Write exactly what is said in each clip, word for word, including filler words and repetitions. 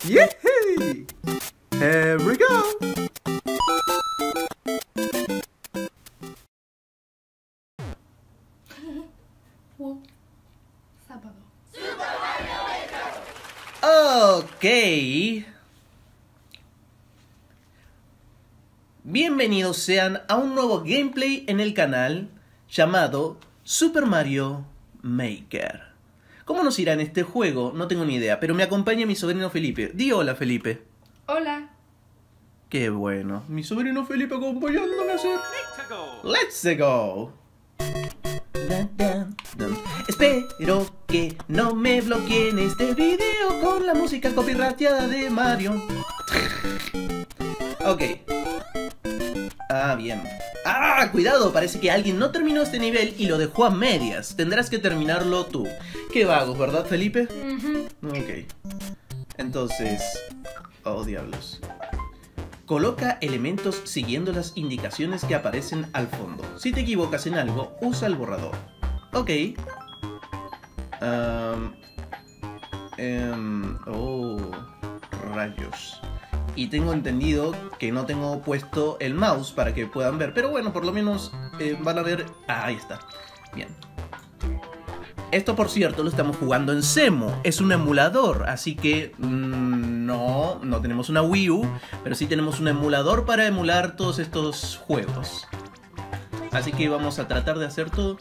Yay! Here we go! Sábado. Ok. Bienvenidos sean a un nuevo gameplay en el canal llamado Super Mario Maker. ¿Cómo nos irá en este juego? No tengo ni idea, pero me acompaña mi sobrino Felipe. Di hola, Felipe. Hola. Qué bueno. Mi sobrino Felipe acompañándome a hacer... ¡Let's go! Dun, dun, dun. Espero que no me bloqueen este video con la música copyrightada de Mario. Ok. Ah, bien. ¡Ah! Cuidado, parece que alguien no terminó este nivel y lo dejó a medias. Tendrás que terminarlo tú. Qué vagos, ¿verdad, Felipe? Uh-huh. Ok. Entonces... Oh, diablos. Coloca elementos siguiendo las indicaciones que aparecen al fondo. Si te equivocas en algo, usa el borrador. Ok. Um, um, oh, rayos. Y tengo entendido que no tengo puesto el mouse para que puedan ver. Pero bueno, por lo menos eh, van a ver... Ah, ahí está. Bien. Esto, por cierto, lo estamos jugando en Cemu. Es un emulador, así que mmm, no, no tenemos una Wii U, pero sí tenemos un emulador para emular todos estos juegos. Así que vamos a tratar de hacer todo.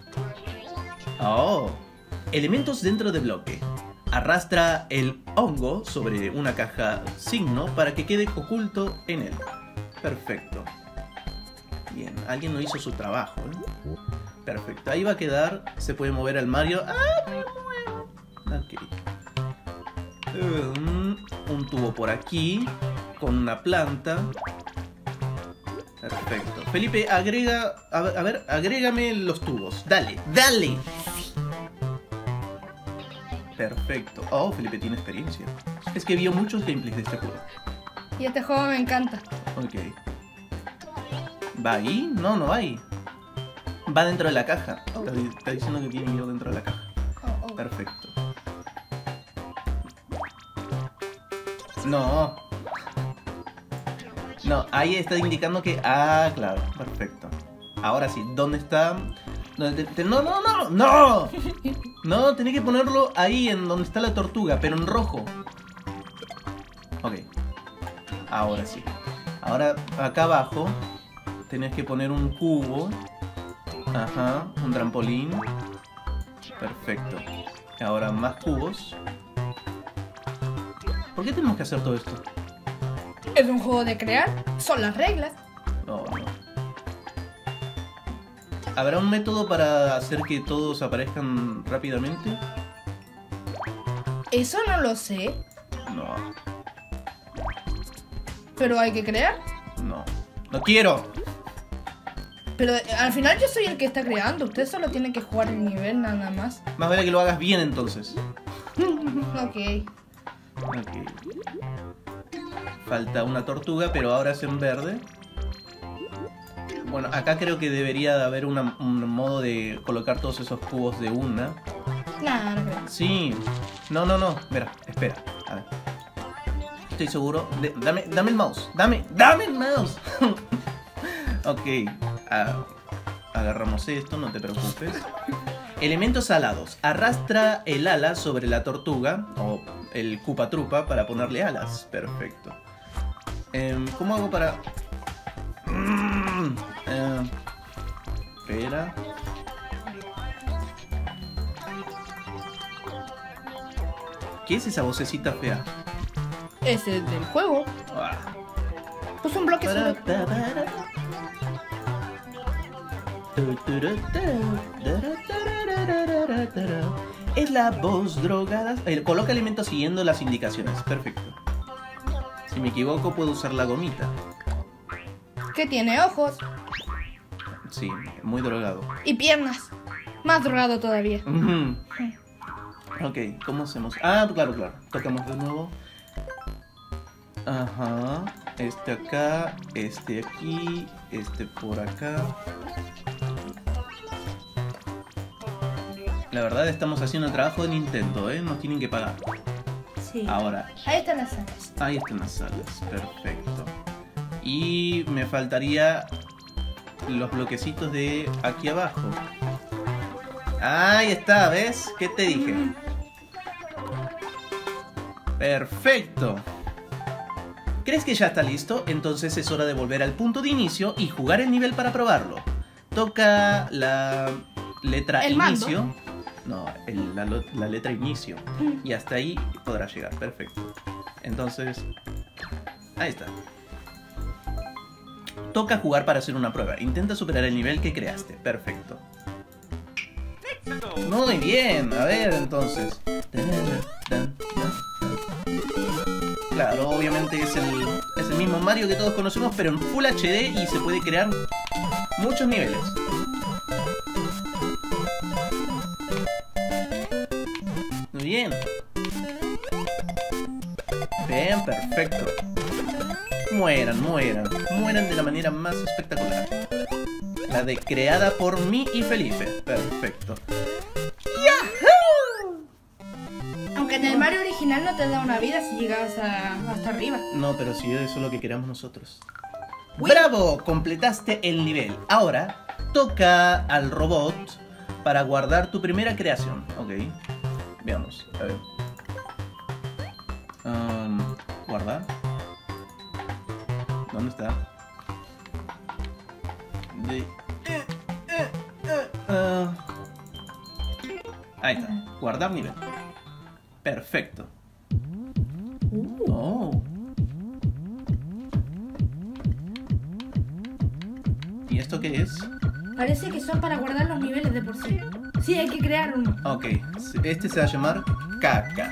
Oh, elementos dentro de bloque. Arrastra el hongo sobre una caja signo para que quede oculto en él. Perfecto. Bien, alguien no hizo su trabajo, ¿eh? Perfecto, ahí va a quedar. Se puede mover al Mario. ¡Ah, me muevo! Ok. Um, un tubo por aquí. Con una planta. Perfecto. Felipe, agrega... A ver, a ver, agrégame los tubos. Dale, dale. Perfecto. Oh, Felipe tiene experiencia. Es que vio muchos gameplays de este juego. Y este juego me encanta. Ok. ¿Va ahí? No, no va ahí. Va dentro de la caja. Oh. Está, está diciendo que tiene que ir dentro de la caja. Oh, oh. Perfecto. No. No, ahí está indicando que... Ah, claro. Perfecto. Ahora sí. ¿Dónde está? ¿Dónde te- te- No, no, no. No. No, tenés que ponerlo ahí en donde está la tortuga, pero en rojo. Ok. Ahora sí. Ahora acá abajo tenés que poner un cubo. Ajá, un trampolín. Perfecto. Ahora más cubos. ¿Por qué tenemos que hacer todo esto? Es un juego de crear. Son las reglas. No, no. ¿Habrá un método para hacer que todos aparezcan rápidamente? Eso no lo sé. No, Pero hay que crear. no. ¡No quiero! Pero eh, al final yo soy el que está creando. Usted solo tiene que jugar el nivel nada más. Más vale que lo hagas bien entonces. Ok. Ok. Falta una tortuga, pero ahora es en verde. Bueno, acá creo que debería de haber una- un modo de colocar todos esos cubos de una. Claro. Sí. No, no, no. Espera, espera. A ver. Estoy seguro. De- dame, dame el mouse. Dame, dame el mouse. Ok. Ah, agarramos esto, no te preocupes. Elementos alados. Arrastra el ala sobre la tortuga o el Koopa Troopa para ponerle alas. Perfecto. Em, ¿Cómo hago para...? Mm, eh, espera. ¿Qué es esa vocecita fea? Ese es del juego. Ah. Pues un bloque sobre... Es la voz drogada. Eh, coloca alimentos siguiendo las indicaciones. Perfecto. Si me equivoco, puedo usar la gomita. Que tiene ojos Sí, muy drogado. y piernas. Más drogado todavía. Ujú. Ok, ¿cómo hacemos? Ah, claro, claro. Tocamos de nuevo. Ajá. Este acá, este aquí, este por acá. La verdad estamos haciendo el trabajo de Nintendo, ¿eh? Nos tienen que pagar. Sí. Ahora, Ahí están las salas. ahí están las salas. Perfecto. Y me faltaría los bloquecitos de aquí abajo. Ahí está, ¿ves? ¿Qué te dije? Mm. Perfecto. ¿Crees que ya está listo? Entonces es hora de volver al punto de inicio y jugar el nivel para probarlo. Toca la letra El mando. inicio. No, el- la, lo- la letra inicio. Y hasta ahí podrás llegar. Perfecto. Entonces, ahí está. Toca jugar para hacer una prueba. Intenta superar el nivel que creaste. Perfecto. Muy bien. A ver, entonces. Claro, obviamente es el, es el mismo Mario que todos conocemos, pero en Full H D y se puede crear muchos niveles. Muy bien. Bien, perfecto. Mueran, mueran. Mueran de la manera más espectacular. La de creada por mí y Felipe. Perfecto. Aunque en el Mario original no te da una vida si llegas a- hasta arriba. No, pero si eso es lo que queramos nosotros. Uy. ¡Bravo! Completaste el nivel. Ahora, toca al robot para guardar tu primera creación. Ok. Veamos. A ver. Um, guardar. ¿Dónde está? De... eh, eh, eh, ah. Ahí está. Guardar nivel. Perfecto. Oh. ¿Y esto qué es? Parece que son para guardar los niveles de por sí. Sí, hay que crear uno. Ok, este se va a llamar caca.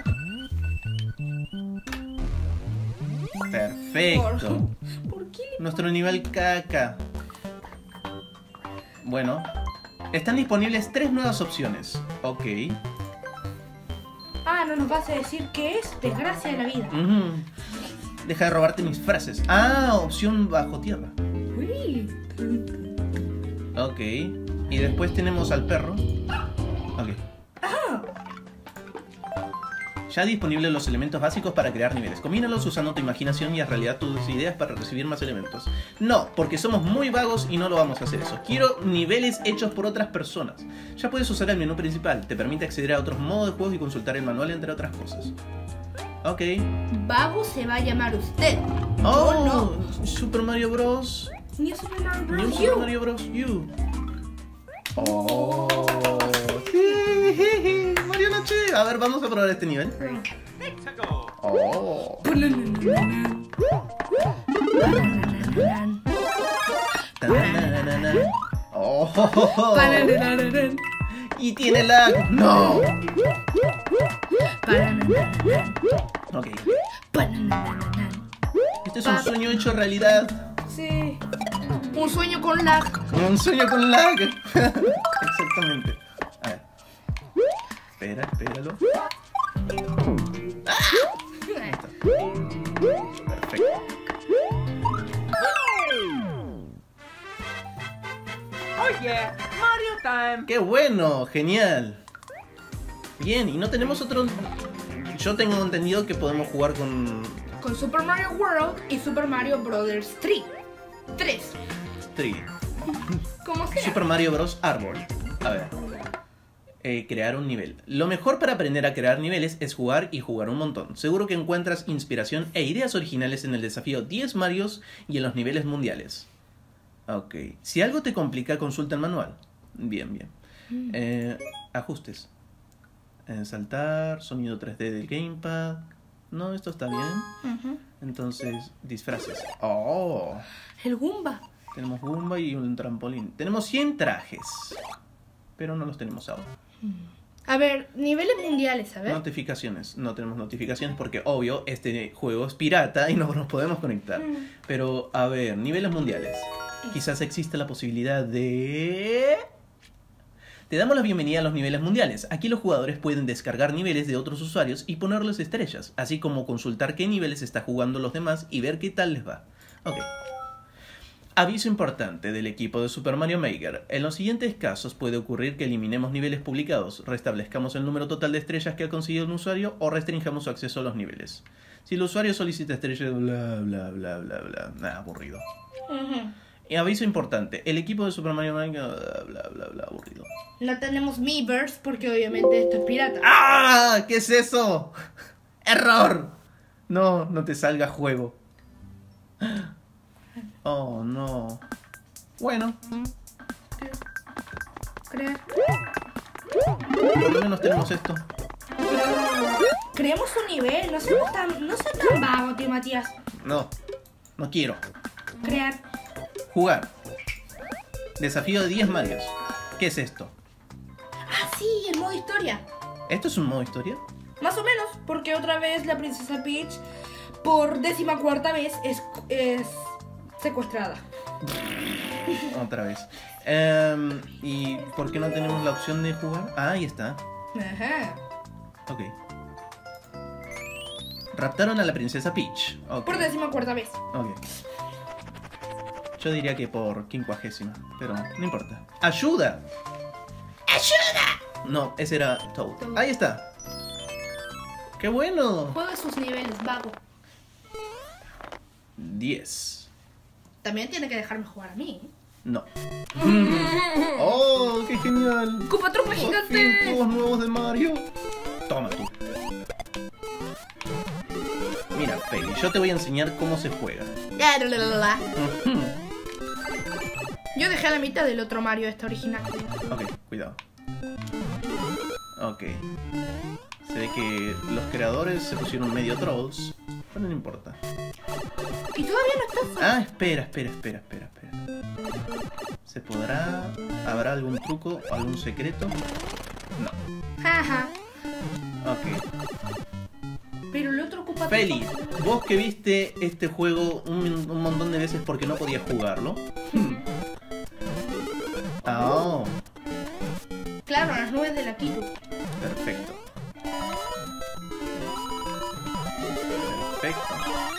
Perfecto. ¿Por qué? Nuestro nivel caca. Bueno, están disponibles tres nuevas opciones. Ok. Ah, no nos vas a decir qué es desgracia de la vida. Ujú. Deja de robarte mis frases. Ah, opción bajo tierra. Uy. Ok. Y después tenemos al perro. Ok. Ya disponibles los elementos básicos para crear niveles. Combínalos usando tu imaginación y haz realidad tus ideas para recibir más elementos. No, porque somos muy vagos y no lo vamos a hacer eso. Quiero niveles hechos por otras personas. Ya puedes usar el menú principal. Te permite acceder a otros modos de juego y consultar el manual, entre otras cosas. Ok. Vago se va a llamar usted. Oh, no. Super Mario Bros. New Super Mario New Bros. Super U. Mario Bros. U. Oh. Sí, Mario Noche. A ver, vamos a probar este nivel. Oh. Tananana. Oh. Y tiene lag. No. Ok. Este es un sueño hecho realidad. Sí. Un sueño con lag. Un sueño con lag. Exactamente. A ver. Espera, espéralo. Ahí está. Perfecto. Oh yeah, Mario time. ¡Qué bueno! ¡Genial! Bien, y no tenemos otro... Yo tengo entendido que podemos jugar con... Con Super Mario World y Super Mario Brothers tres. tres. Tri. Como sea. Super Mario Bros. Árbol. A ver. Eh, crear un nivel. Lo mejor para aprender a crear niveles es jugar y jugar un montón. Seguro que encuentras inspiración e ideas originales en el desafío diez Marios y en los niveles mundiales. Ok. Si algo te complica, consulta el manual. Bien, bien. Eh, ajustes. Eh, saltar, sonido tres D del gamepad. No, esto está bien. Ujú. Entonces, disfraces. Oh. El Goomba. Tenemos Goomba y un trampolín. Tenemos cien trajes. Pero no los tenemos ahora. A ver, niveles mundiales, a ver. Notificaciones. No tenemos notificaciones porque, obvio, este juego es pirata y no nos podemos conectar. Mm. Pero, a ver, niveles mundiales. Quizás exista la posibilidad de... Te damos la bienvenida a los niveles mundiales. Aquí los jugadores pueden descargar niveles de otros usuarios y ponerles estrellas, así como consultar qué niveles está jugando los demás y ver qué tal les va. Ok. Aviso importante del equipo de Super Mario Maker. En los siguientes casos puede ocurrir que eliminemos niveles publicados, restablezcamos el número total de estrellas que ha conseguido un usuario o restringamos su acceso a los niveles. Si el usuario solicita estrellas, bla bla bla bla bla, nada, aburrido. Ujú. Y aviso importante, el equipo de Super Mario Maker, bla bla bla, bla aburrido. No tenemos Miiverse porque obviamente esto es pirata. ¡Ah! ¿Qué es eso? ¡Error! No, no te salga juego. Oh, no. Bueno, Crear. por lo menos tenemos esto. Creemos un nivel, no seas tan, no seas tan vago, tío Matías. No, no quiero. Crear. Jugar. Desafío de diez Marios. ¿Qué es esto? Ah, sí, el modo historia. ¿Esto es un modo historia? Más o menos, porque otra vez la princesa Peach, por décima cuarta vez, es, es secuestrada. Otra vez. Em, ¿Y por qué no tenemos la opción de jugar? Ah, ahí está. Ajá. Ok. Raptaron a la princesa Peach. Ok. Por décima cuarta vez. Ok. Yo diría que por quincuagésima, pero no importa. ¡Ayuda! ¡Ayuda! No, ese era Toad. Toad. Ahí está. ¡Qué bueno! Juega sus niveles, vago. diez. También tiene que dejarme jugar a mí. No. ¡Oh, qué genial! ¡Cupa Trupa Por fin, gigante! juegos nuevos de Mario. Toma tú. Mira, Peggy, yo te voy a enseñar cómo se juega. La, la, la, la, la. Ujú. Yo dejé a la mitad del otro Mario, este original. Ok, cuidado. Ok. Se ve que los creadores se pusieron medio trolls, pero no importa. Y todavía no está. Ah, espera, espera, espera, espera, espera. ¿Se podrá? ¿Habrá algún truco? ¿Algún secreto? No. Jaja. Ok. Pero el otro Cupa Feli, Trupa. vos que viste este juego un, un montón de veces porque no podías jugarlo. Oh, Claro, las nubes de la Kiru. perfecto. Perfecto.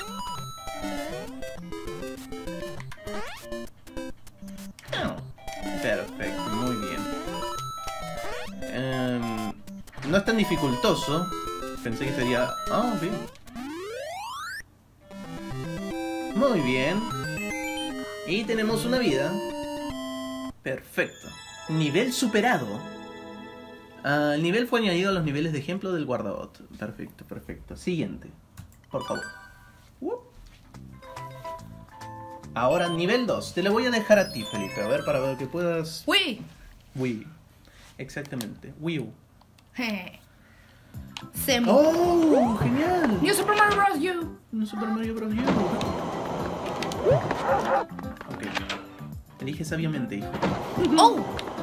Oh, perfecto, muy bien. Em, no es tan dificultoso. Pensé que sería... Ah, bien. Muy bien. Y tenemos una vida. Perfecto. Nivel superado. Ah, el nivel fue añadido a los niveles de ejemplo del guardabot. Perfecto, perfecto. Siguiente. Por favor. Uh. Ahora nivel dos. Te lo voy a dejar a ti, Felipe. A ver, para ver que puedas... Uy. Wii. Exactamente. Wii U. Jeje. Semo. ¡Oh! ¡Genial! New Super Mario Bros. U. Un Super Mario Bros. U. Ok. Elige sabiamente, hijo. Oh.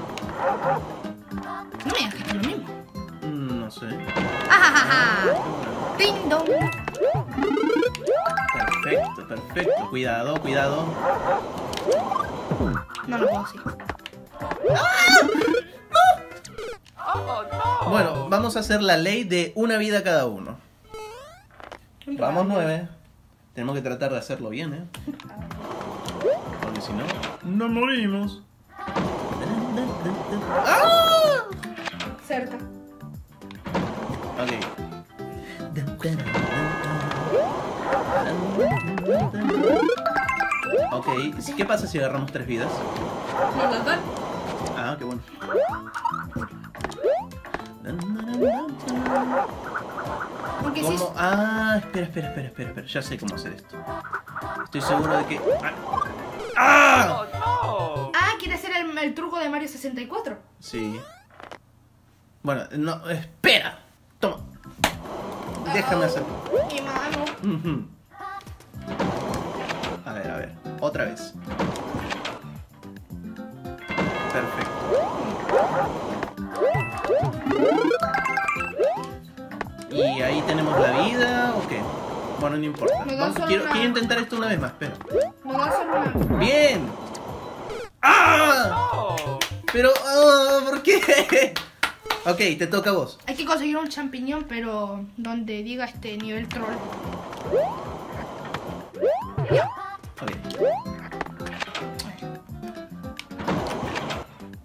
No me digas que es lo mismo. Mm, No sé. Ajajaja. Ding dong. Perfecto, perfecto. Cuidado, cuidado. No lo puedo decir. Oh, no. Bueno, vamos a hacer la ley de una vida cada uno. Vamos nueve. Tenemos que tratar de hacerlo bien, ¿eh? Porque si no, no morimos. ¡Ah! Cerca. Ok. Ok, ¿qué pasa si agarramos tres vidas? ¿Nos las dan? Ah, qué bueno. Porque si... ¿Cómo? Ah, espera, espera, espera, espera, espera. Ya sé cómo hacer esto. Estoy seguro de que... ¡Ah! Oh, no. Ah, quiere hacer el, el truco de Mario sesenta y cuatro. Sí. Bueno, no, espera. Toma. Déjame hacer. Mi mano. Ujú. A ver, a ver. Otra vez. Perfecto. ¿Y ahí tenemos la vida o qué? Bueno, no importa. Me da Vamos, solo quiero, una- quiero intentar esto una vez más, espera. No da solo una. ¡Bien! ¡Ah! Oh. Pero, ah, ¿por qué? Ok, te toca a vos. Hay que conseguir un champiñón, pero donde diga este nivel troll. Ok.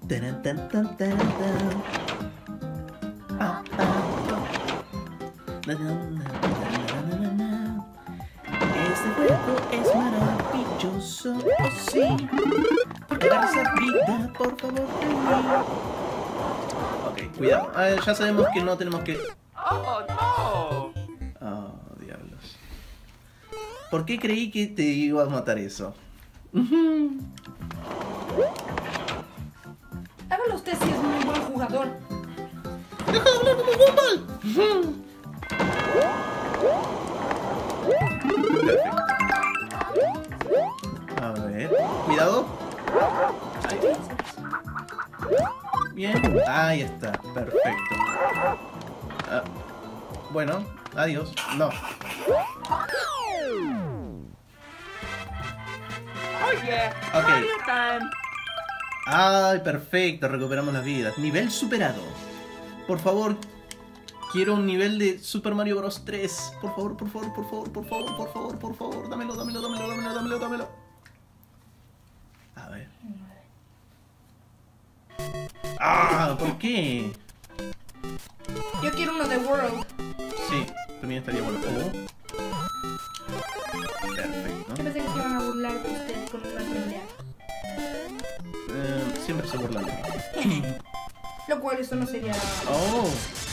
Taran, tan, tan, taran, tan. Ah, ah, ah. Na, na, na, na, na, na, na. Este juego es maravilloso, oh sí. Porque dar esa vida, por favor, de mí. Ok, cuidado. Ah, ya sabemos que no tenemos que... Oh, no. Oh, diablos. ¿Por qué creí que te iba a matar eso? Hágalo usted si es muy buen jugador. ¡Deja de hablar como Gumball! A ver, cuidado. Ahí. Bien, ahí está, perfecto. Ah, bueno, adiós. No. Oh, yeah. Ok. Mario time. Ay, perfecto, recuperamos las vidas. Nivel superado. Por favor, quiero un nivel de Super Mario Bros. tres. Por favor, por favor, por favor, por favor, por favor, por favor. Dámelo, dámelo, dámelo, dámelo, dámelo, dámelo. A ver. Ah, ¿por qué? Yo quiero uno de World. Sí, también estaría bueno. Oh. Perfecto. Yo pensé que se iban a burlar de usted con una pelea. Eh, siempre se burlan de mí. Lo cual eso no sería... Oh.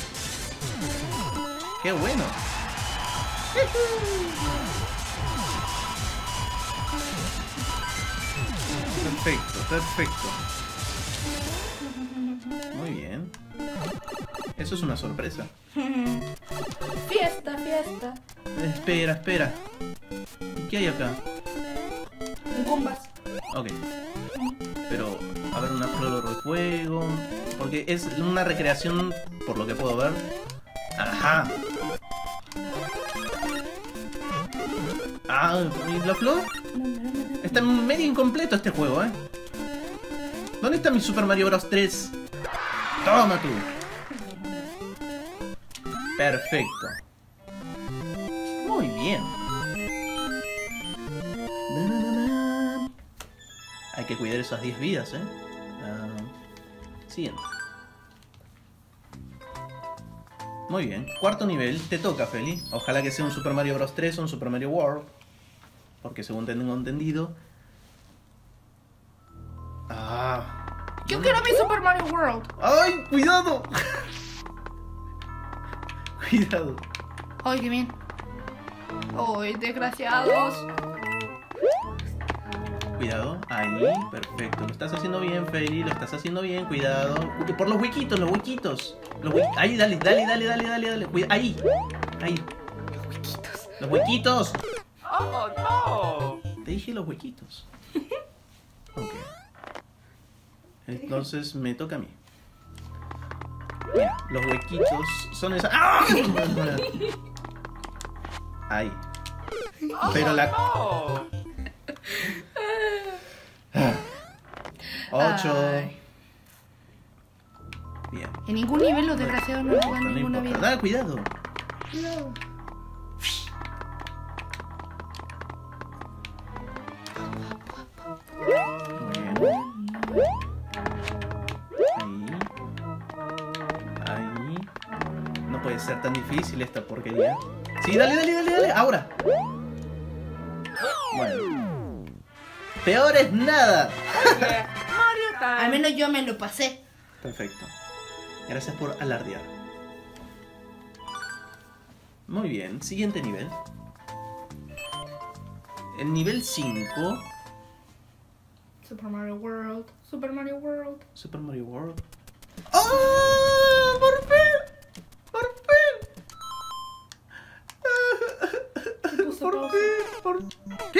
Qué bueno. Perfecto, perfecto. Muy bien. Eso es una sorpresa. Fiesta, fiesta. Espera, espera. ¿Qué hay acá? En combas. Ok. Pero, a ver, una flor de fuego. Porque es una recreación, por lo que puedo ver. Ajá. Ah, ¿y la flor? Está medio incompleto este juego, ¿eh? ¿Dónde está mi Super Mario Bros. tres? Toma tú. Perfecto. Muy bien. Hay que cuidar esas diez vidas, ¿eh? Uh, siguiente. Muy bien. Cuarto nivel. Te toca, Feli. Ojalá que sea un Super Mario Bros. tres o un Super Mario World. Porque según tengo entendido... Ah... Yo quiero mi Super Mario World. ¡Ay! ¡Cuidado! Cuidado. Ay, qué bien. Ay, desgraciados. Cuidado, ahí, perfecto. Lo estás haciendo bien, Feli, lo estás haciendo bien, cuidado. Por los huequitos, los huequitos. Los hue... Ahí, dale, dale, dale, dale, dale, dale. Cuida... Ahí, ahí. Los huequitos. Los huequitos. Oh, no. Te dije los huequitos. Ok. Entonces me toca a mí. Mira, los huequitos son esas... ¡Ah! Ahí. Oh, Pero la... no. Ocho. Ay. Bien. En ningún nivel los desgraciados no importa, juegan no ninguna importa. vida. Dale, cuidado. No. Ahí. Ahí. No puede ser tan difícil esta porquería. Sí, dale, dale, dale, dale. Ahora. Bueno. Peor es nada. Yeah. Mario time. Al menos yo me lo pasé. Perfecto. Gracias por alardear. Muy bien. Siguiente nivel. El nivel cinco. Super Mario World. Super Mario World. Super Mario World. ¡Oh! ¡Por fin! ¡Por fin! Puso ¿Por pausa. qué? ¿Por qué?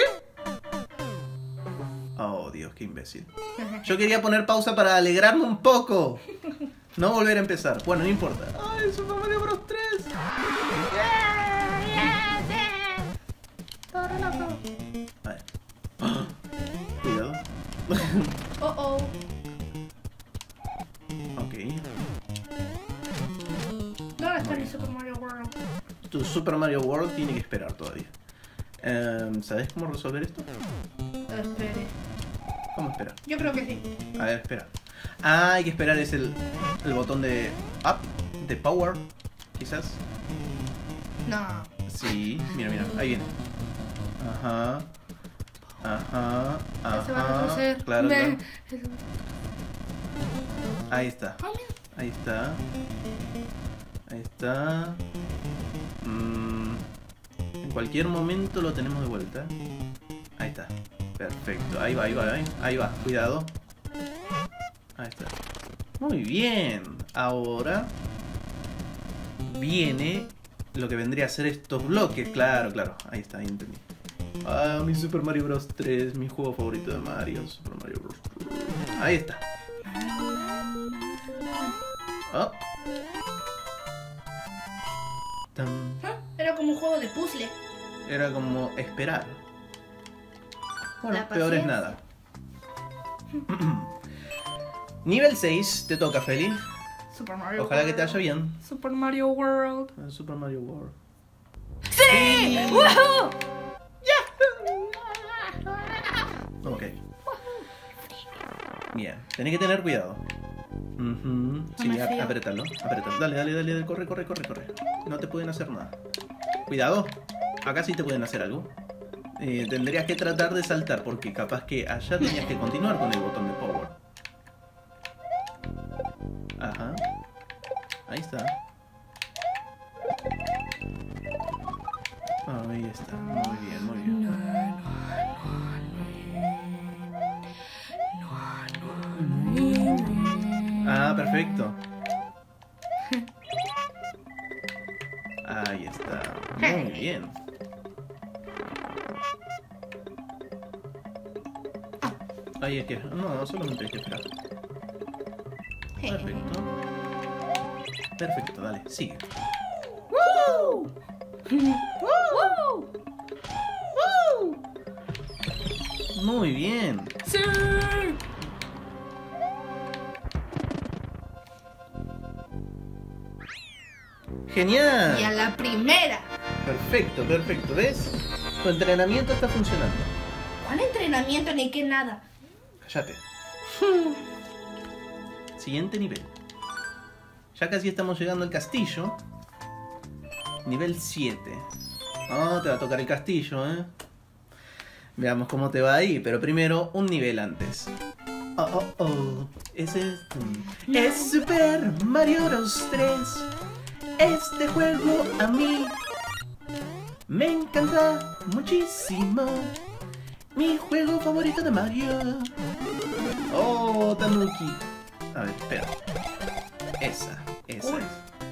Oh, Dios, qué imbécil. Yo quería poner pausa para alegrarme un poco. No volver a empezar. Bueno, no importa. ¡Ay, Super Mario Bros. tres! A ver. ¡Ah! Cuidado. Oh, oh. Ok. ¿Dónde está mi Super Mario World? Tu Super Mario World tiene que esperar todavía. Em, ¿Sabes cómo resolver esto? Espere. ¿Cómo esperar? Yo creo que sí. A ver, espera. Ah, hay que esperar, es el, el botón de up, de power, quizás. No. Sí, mira, mira, ahí viene. Ajá. Ajá. Ya se va a Ajá. reconocer. Claro, claro. Me- Ahí está. Ah, mira. Ahí está. Ahí está. Mm, en cualquier momento lo tenemos de vuelta. Ahí está. Perfecto. Ahí va, ahí va, ahí, ahí va. Cuidado. Ahí está. Muy bien. Ahora viene lo que vendría a ser estos bloques. Claro, claro. Ahí está, ahí entendí. Ah, mi Super Mario Bros. tres, mi juego favorito de Mario. Super Mario Bros. Ahí está. Oh. Tan. Ah, Era como un juego de puzzle. Era como esperar. Bueno, La peor es paciencia. nada. Nivel seis, te toca, Feli. Super Mario Ojalá que World. te vaya bien. Super Mario World. En Super Mario World. ¡Sí! ¡Woohoo! Ok. Bien, tenés que tener cuidado. Ujú. Sí, me ap- fío. apretalo, apretalo. Dale, dale, dale, dale, corre, corre, corre, corre. No te pueden hacer nada. Cuidado, acá sí te pueden hacer algo. Eh, tendrías que tratar de saltar porque capaz que allá tenías que continuar con el botón de power. Ajá. Ahí está. Ahí está. Muy bien, muy bien. Ah, perfecto. Ahí está. Muy bien. Ahí es que... No, solamente hay que esperar. Perfecto. Perfecto, dale, sigue. ¡Woo! ¡Woo! ¡Woo! Muy bien. ¡Sí! Genial. Y a la primera. Perfecto, perfecto. ¿Ves? Tu entrenamiento está funcionando. ¿Cuál entrenamiento ni qué nada? Cállate. Siguiente nivel. Ya casi estamos llegando al castillo. Nivel siete. Oh, te va a tocar el castillo, ¿eh? Veamos cómo te va ahí, pero primero un nivel antes. Oh, oh, oh. Es este. Es Super Mario Bros. tres. Este juego a mí me encanta muchísimo. Mi juego favorito de Mario. Oh, Tanuki. A ver, espera. Esa, esa Uy. es.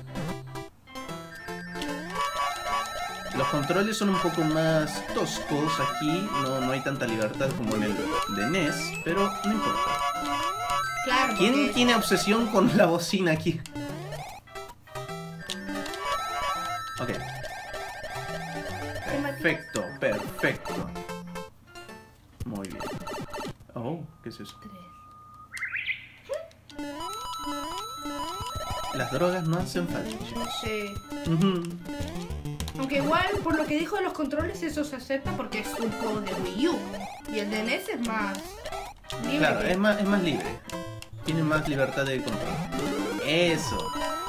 Los controles son un poco más toscos aquí. No, no hay tanta libertad como en el de N E S, pero no importa. Claro. ¿Quién porque- tiene obsesión con la bocina aquí? Ok. Perfecto, perfecto. Muy bien. Oh, ¿qué es eso? Las drogas no hacen falta, chicos. Sí. Ujú. Aunque igual, por lo que dijo de los controles, eso se acepta porque es un juego de Wii U. Y el de N E S es más libre. Claro, que- es más, es más libre. Tiene más libertad de control. Eso.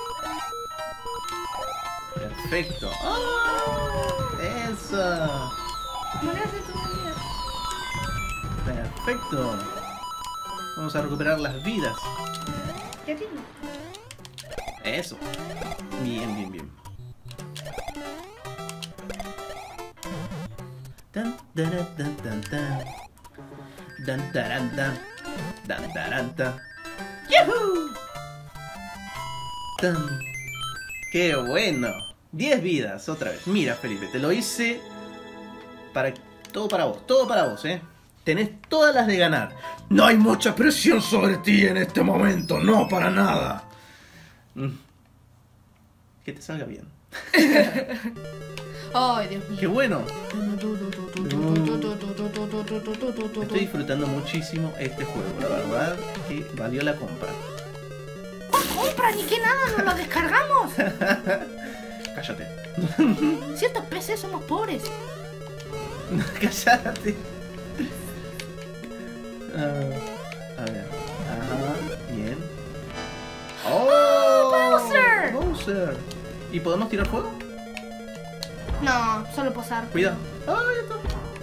Perfecto. ¡Oh! Eso. Monedas de tu vida. Perfecto. Vamos a recuperar las vidas. ¿Qué tiene? Eso. Bien, bien, bien. Tan, taran, tan, tan, tan. Dan, taran, tan. Dan, taran, tan. ¡Yahoo! Tan. ¡Qué bueno! diez vidas, otra vez. Mira, Felipe, te lo hice para... Todo para vos, todo para vos, ¿eh? Tenés todas las de ganar. No hay mucha presión sobre ti en este momento, no para nada. Mm. Que te salga bien. Ay, Dios mío. ¡Qué bueno! Estoy disfrutando muchísimo este juego, la verdad que valió la compra. ¡Compra! Ni que nada, nos lo descargamos. Cállate. Ciertos P C somos pobres. Cállate. Ah, a ver. Ajá. ¡Oh! ¡Bowser! ¡Bowser! ¿Y podemos tirar fuego? No, solo posar. Cuidado. ¡Ah, ya está!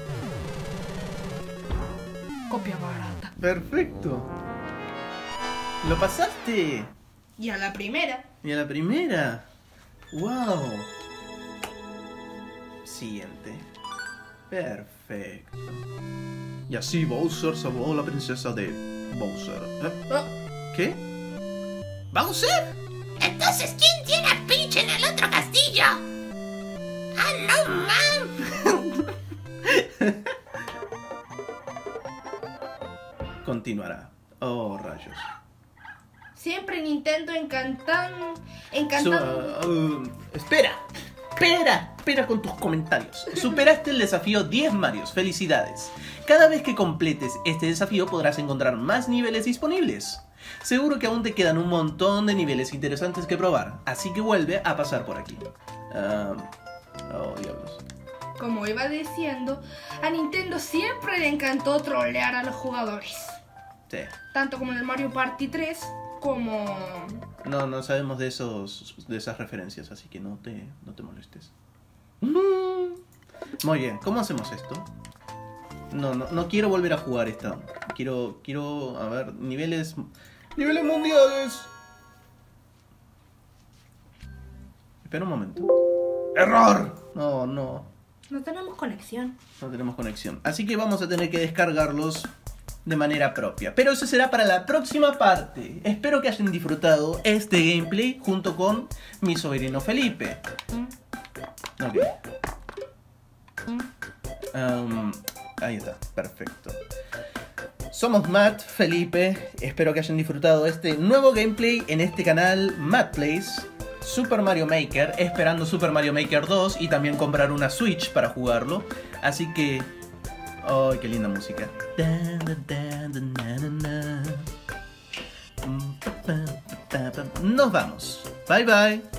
Copia barata. Perfecto. ¡Lo pasaste! Y a la primera. Y a la primera. ¡Wow! Siguiente. Perfecto. Y así Bowser salvó a la princesa de Bowser. ¿Eh? Oh, ¿Qué? ¿Bowser? Entonces, ¿quién tiene a Peach en el otro castillo? ¡Ah, no, man! Continuará. Oh, rayos. siempre Nintendo encantan... Su- Encantando... uh, espera, espera, espera con tus comentarios. Superaste el desafío diez Marios, felicidades. Cada vez que completes este desafío podrás encontrar más niveles disponibles. Seguro que aún te quedan un montón de niveles interesantes que probar, así que vuelve a pasar por aquí. Ah, oh, diablos. Como iba diciendo, a Nintendo siempre le encantó trolear a los jugadores. Sí. Tanto como en el Mario Party tres, como... No, no sabemos de esos de esas referencias, así que no te, no te molestes. Muy bien, ¿cómo hacemos esto? No, no, no quiero volver a jugar esta. Quiero, quiero, a ver, niveles... ¡Niveles mundiales! Espera un momento. ¡Error! No, no, No tenemos conexión. no tenemos conexión. Así que vamos a tener que descargarlos de manera propia. Pero eso será para la próxima parte. Espero que hayan disfrutado este gameplay junto con mi sobrino Felipe. Ok. Um, ahí está, perfecto. Somos Matt, Felipe. Espero que hayan disfrutado este nuevo gameplay en este canal Matt Plays Super Mario Maker, esperando Super Mario Maker dos y también comprar una Switch para jugarlo. Así que... ¡ay, qué linda música! Nos vamos. Bye bye.